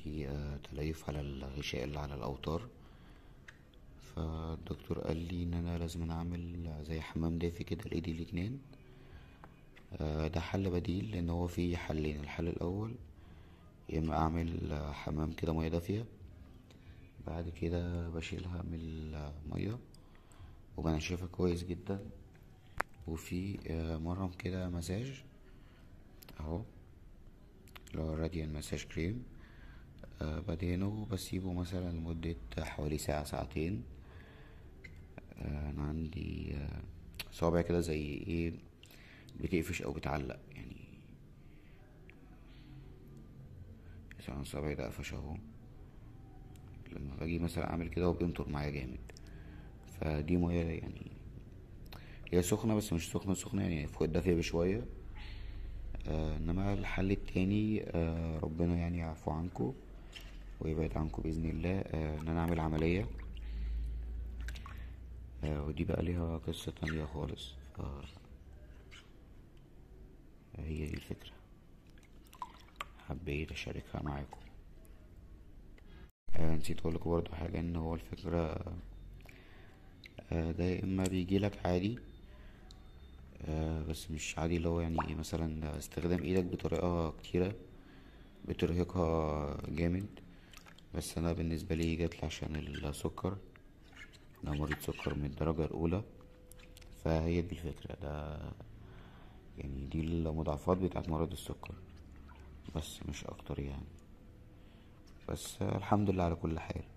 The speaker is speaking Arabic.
عندي تليف على الغشاء اللي على الأوتار. فالدكتور قال لي ان انا لازم اعمل زي حمام دافي كده لايدي الاتنين. ده حل بديل، لان هو فيه حلين. الحل الاول يا اما اعمل حمام كده ميه دافيه، بعد كده بشيلها من الميه وبنشفها كويس جدا. وفي مرهم كده مساج اهو، اللي هو راديان مساج كريم. بدهنه بسيبه مثلا لمدة حوالي ساعة ساعتين. انا عندي صوابع كده زي ايه، بتقفش او بتعلق يعني. مثلا صوابعي ده قفش اهو، لما باجي مثلا اعمل كده وبينطر معايا جامد. فدي مية يعني هي سخنة بس مش سخنة سخنة، يعني فوق الدافية بشوية. انما الحل التاني ربنا يعني يعفو عنكو ويبعد عنكو بإذن الله، ان انا اعمل عملية. ودي بقى ليها قصة تانية خالص. فهي دي الفكرة، حبيت اشاركها معاكم. نسيت اقولك برضه حاجة، ان هو الفكرة ده يا اما بيجيلك عادي، بس مش عادي، اللي هو يعني إيه، مثلا استخدام ايدك بطريقة كتيرة بترهقها جامد. بس انا بالنسبة لي جاتلي عشان السكر، انا مريض سكر من الدرجة الاولى. فهي دي الفكرة، ده يعني دي المضاعفات بتاعت مرض السكر، بس مش اكتر يعني. بس الحمد لله على كل حال.